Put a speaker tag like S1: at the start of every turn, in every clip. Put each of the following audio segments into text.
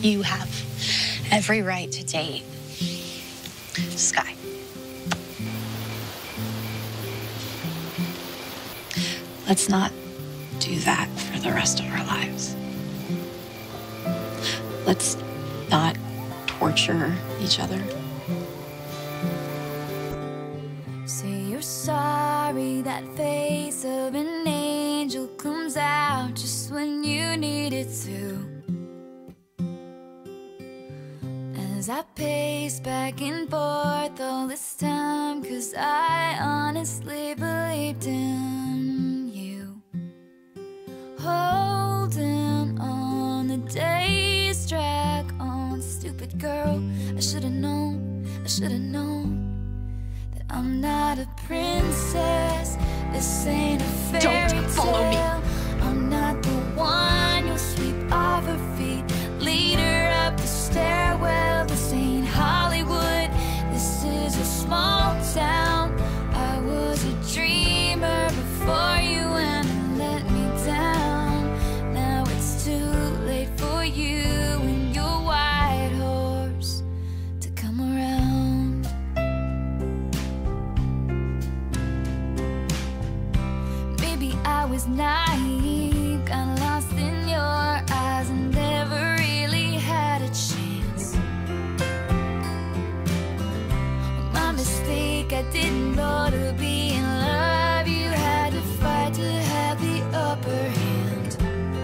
S1: You have every right to date Sky. Let's not do that for the rest of our lives. Let's not torture each other.
S2: Say you're sorry, that face of an angel comes out just when you need it to. As I pace back and forth all this time, 'cause I honestly believed in you. Holding on, the days drag on. Stupid girl, I should've known that I'm not a princess. This ain't a fairy tale.
S1: Don't follow me.
S2: I'm not the one you'll sweep off her feet, lead her up the stairwell. This ain't Hollywood, this is a small town. I was a dreamer before you and you let me down. Now it's too late for you and your white horse to come around. Maybe I was naive, got lost in your eyes and never really had a chance. My mistake, I didn't know to be in love you had to fight to have the upper hand.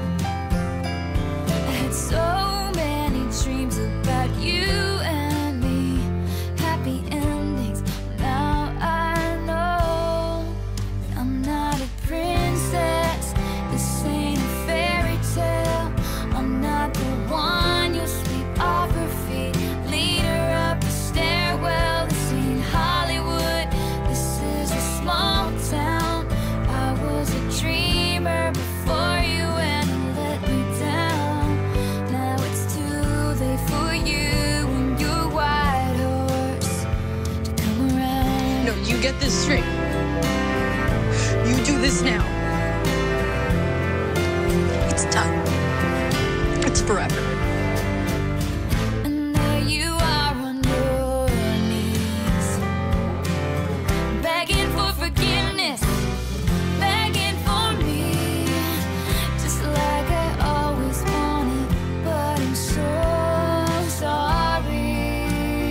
S2: I had so many dreams about you and me, happy endings. Now I know that I'm not a princess. This ain't a fairy tale. I'm not the one you'll sweep off her feet, lead her up the stairwell. This ain't Hollywood, this is a small town. I was a dreamer before you and you let me down. Now it's too late for you and your white horse to come around.
S1: No, you get this straight. You do this now. It's done. It's forever.
S2: And there you are on your knees, begging for forgiveness, begging for me, just like I always wanted, but I'm so sorry.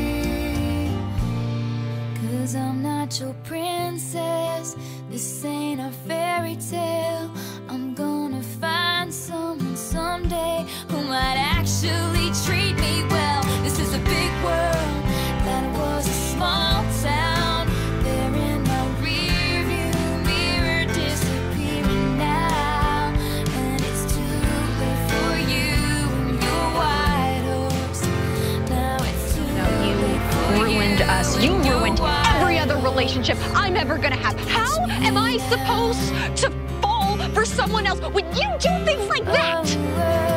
S2: 'Cause I'm not your princess, this ain't a fairy tale. I'm gonna find someone someday who might actually treat me well. This is a big world, that was a small town. They're in my rearview mirror, disappearing now. And it's too late for you and your white horse. Now it's too late for you.
S3: Ruined us. You
S2: and your
S3: ruined
S2: white
S3: every other relationship I'm ever gonna have. How am I supposed to fall for someone else when you do things like that?
S2: horse.